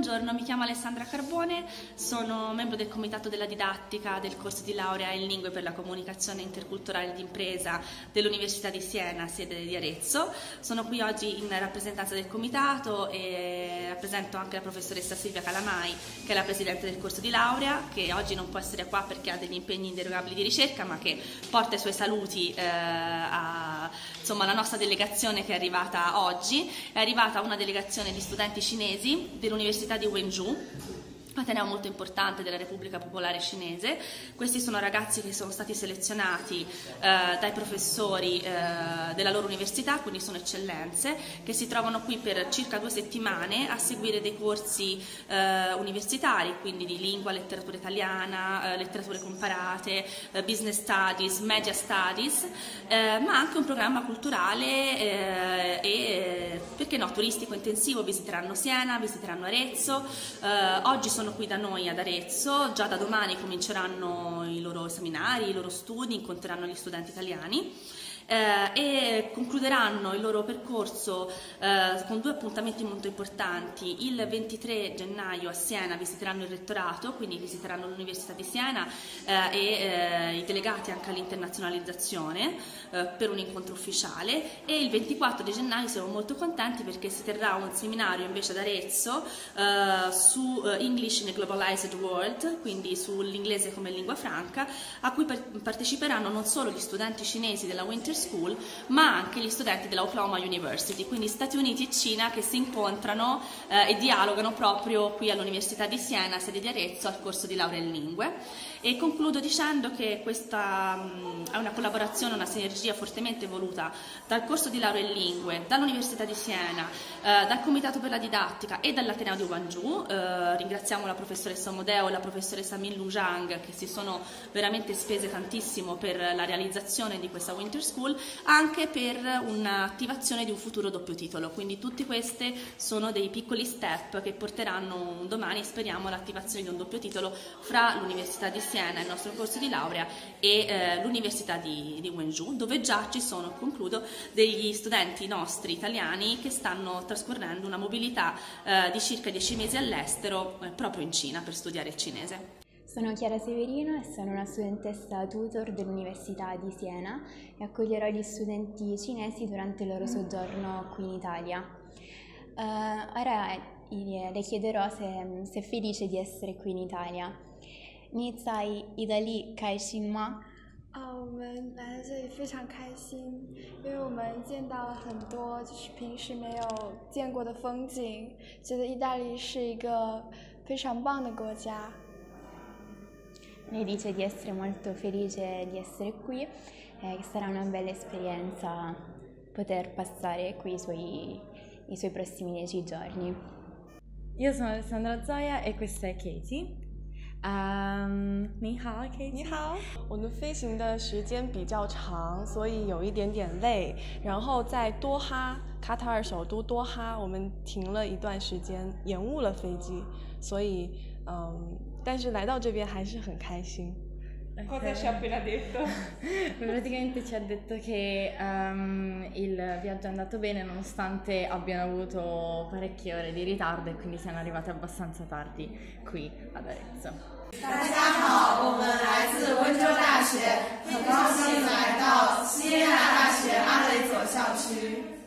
Buongiorno, mi chiamo Alessandra Carbone, sono membro del Comitato della Didattica del corso di laurea in Lingue per la Comunicazione Interculturale d'Impresa dell'Università di Siena, sede di Arezzo. Sono qui oggi in rappresentanza del Comitato e rappresento anche la professoressa Silvia Calamai, che è la Presidente del corso di laurea, che oggi non può essere qua perché ha degli impegni inderogabili di ricerca, ma che porta i suoi saluti alla nostra delegazione che è arrivata oggi. È arrivata una delegazione di studenti cinesi dell'Università di Wenzhou, ateneo molto importante della Repubblica Popolare Cinese. Questi sono ragazzi che sono stati selezionati dai professori della loro università, quindi sono eccellenze, che si trovano qui per circa 2 settimane a seguire dei corsi universitari, quindi di lingua, letteratura italiana, letterature comparate, business studies, media studies, ma anche un programma culturale e, perché no, turistico intensivo. Visiteranno Siena, visiteranno Arezzo. Oggi sono qui da noi ad Arezzo, già da domani cominceranno i loro seminari, i loro studi, incontreranno gli studenti italiani e concluderanno il loro percorso con 2 appuntamenti molto importanti. Il 23 gennaio a Siena visiteranno il rettorato, quindi visiteranno l'Università di Siena e i delegati anche all'internazionalizzazione per un incontro ufficiale, e il 24 di gennaio siamo molto contenti perché si terrà un seminario invece ad Arezzo su English in a Globalized World, quindi sull'inglese come lingua franca, a cui parteciperanno non solo gli studenti cinesi della Winter School, ma anche gli studenti della Oklahoma University, quindi Stati Uniti e Cina che si incontrano e dialogano proprio qui all'Università di Siena, sede di Arezzo, al corso di laurea in lingue. E concludo dicendo che questa è una collaborazione, una sinergia fortemente voluta dal corso di laurea in lingue, dall'Università di Siena, dal Comitato per la Didattica e dall'Ateneo di Wenzhou. Ringraziamo la professoressa Omodeo e la professoressa Minlu Zhang, che si sono veramente spese tantissimo per la realizzazione di questa Winter School, anche per un'attivazione di un futuro doppio titolo. Quindi tutti questi sono dei piccoli step che porteranno un domani, speriamo, all'attivazione di un doppio titolo fra l'Università di Siena, il nostro corso di laurea, e l'Università di Wenzhou, dove già ci sono, concludo, degli studenti nostri italiani che stanno trascorrendo una mobilità di circa 10 mesi all'estero proprio in Cina per studiare il cinese. Sono Chiara Severino e sono una studentessa tutor dell'Università di Siena e accoglierò gli studenti cinesi durante il loro soggiorno qui in Italia. Ora le chiederò se è felice di essere qui in Italia. 你在意大利开心吗？ 我们来这里非常开心，因为我们见到了很多就是平时没有见过的风景，觉得意大利是一个非常棒的国家。 Lei dice di essere molto felice di essere qui e che sarà una bella esperienza poter passare qui i suoi prossimi 10 giorni. Io sono Alessandra Zoia e questa è Katie. 你好 Katie。 你好，我们飞行的时间比较长，所以有一点点累。然后在多哈，卡塔尔首都多哈，我们停了一段时间，延误了飞机，所以但是来到这边还是很开心。 Cosa ci ha appena detto? Praticamente ci ha detto che il viaggio è andato bene nonostante abbiano avuto parecchie ore di ritardo e quindi siano arrivati abbastanza tardi qui ad Arezzo. 大家好，我们来自温州大学，很高兴来到西耶纳大学阿雷佐校区。